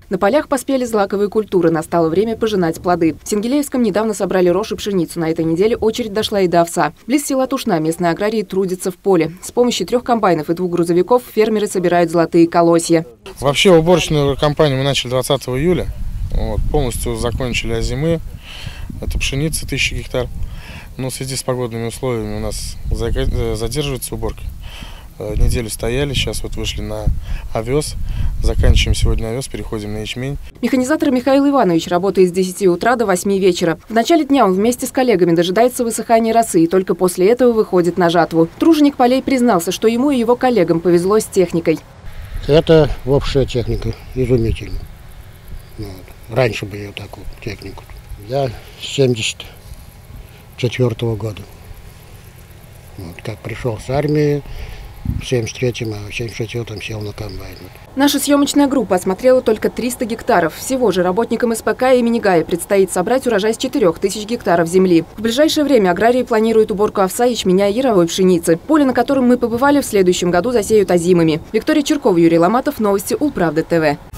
На полях поспели злаковые культуры, настало время пожинать плоды. В Сенгелеевском недавно собрали рожь и пшеницу. На этой неделе очередь дошла и до овса. Близ села Тушна местные аграрии трудятся в поле. С помощью 3 комбайнов и 2 грузовиков фермеры собирают золотые колосья. Вообще уборочную кампанию мы начали 20 июля. Полностью закончили зимы. Это пшеница 1000 гектар. Но в связи с погодными условиями у нас задерживается уборка. Неделю стояли, сейчас вышли на овес. Заканчиваем сегодня овес, переходим на ячмень. Механизатор Михаил Иванович работает с 10 утра до 8 вечера. В начале дня он вместе с коллегами дожидается высыхания росы и только после этого выходит на жатву. Труженик полей признался, что ему и его коллегам повезло с техникой. Это общая техника, изумительно. Раньше бы я такую технику. Я с 1974 года. Как пришел с армии, в 73-м, а в 74-м сел на комбайн. Наша съемочная группа осмотрела только 300 гектаров. Всего же работникам СПК имени Гая предстоит собрать урожай с 4000 гектаров земли. В ближайшее время аграрии планируют уборку овса, ячменя и яровой пшеницы. Поле, на котором мы побывали, в следующем году засеют озимыми. Виктория Черкова, Юрий Ломатов. Новости Улправды ТВ.